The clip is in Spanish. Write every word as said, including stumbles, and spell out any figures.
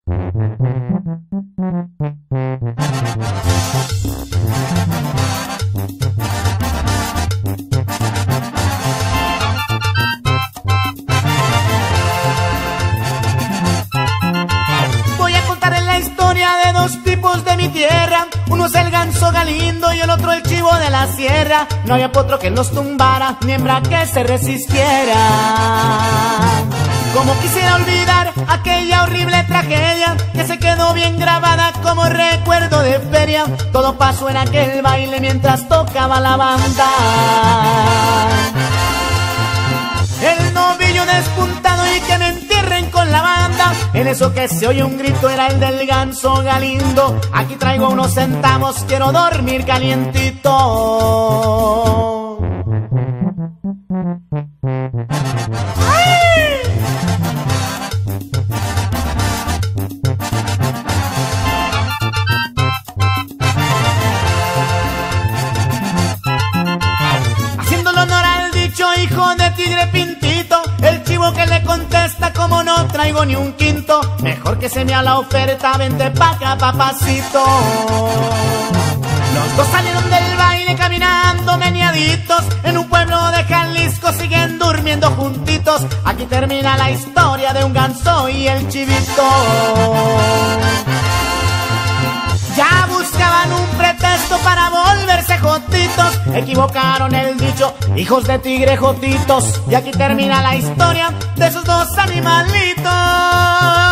Voy a contarles la historia de dos tipos de mi tierra. Uno es el ganso Galindo y el otro el chivo de la sierra. No había potro que los tumbara, ni hembra que se resistiera. Como quisiera olvidar aquella horrible tragedia que se quedó bien grabada como recuerdo de feria. Todo pasó en aquel baile mientras tocaba la banda. El novillo despuntado y que me entierren con la banda. En eso que se oye un grito era el del ganso Galindo. Aquí traigo unos centavos, quiero dormir calientito. ¡Ay! Haciéndole honor al dicho hijo de tigre pintito, el chivo que le contesta como no traigo ni un quinto. Mejor que se me a la oferta, vente pa' acá papacito. Los dos salieron del baile caminando meneaditos. En un pueblo de Jalisco siguen durmiendo juntitos. Aquí termina la historia de un ganso y el chivito. Ya buscaban un pretexto para volverse jotitos. Equivocaron el dicho, hijos de tigre jotitos. Y aquí termina la historia de esos dos animalitos.